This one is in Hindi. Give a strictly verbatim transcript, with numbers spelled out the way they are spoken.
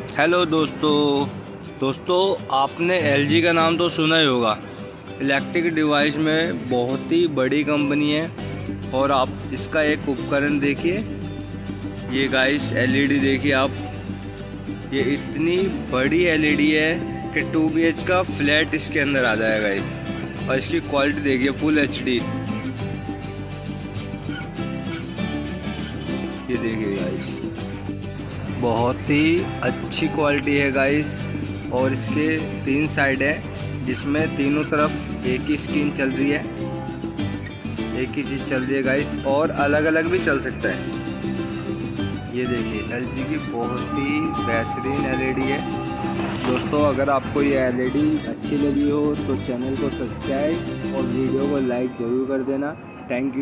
हेलो दोस्तों दोस्तों आपने एल जी का नाम तो सुना ही होगा। इलेक्ट्रिक डिवाइस में बहुत ही बड़ी कंपनी है। और आप इसका एक उपकरण देखिए, ये गाइस एल ई डी देखिए आप। ये इतनी बड़ी एल ई डी है कि टू बी एच का फ्लैट इसके अंदर आ जाएगा ये। और इसकी क्वालिटी देखिए, फुल एच डी। ये देखिए गाइस, बहुत ही अच्छी क्वालिटी है गाइस। और इसके तीन साइड है जिसमें तीनों तरफ एक ही स्क्रीन चल रही है, एक ही चीज़ चल रही है गाइस। और अलग अलग भी चल सकता है। ये देखिए एल जी की बहुत ही बेहतरीन एल ई डी है दोस्तों। अगर आपको ये एल ई डी अच्छी लगी हो तो चैनल को सब्सक्राइब और वीडियो को लाइक ज़रूर कर देना। Thank you.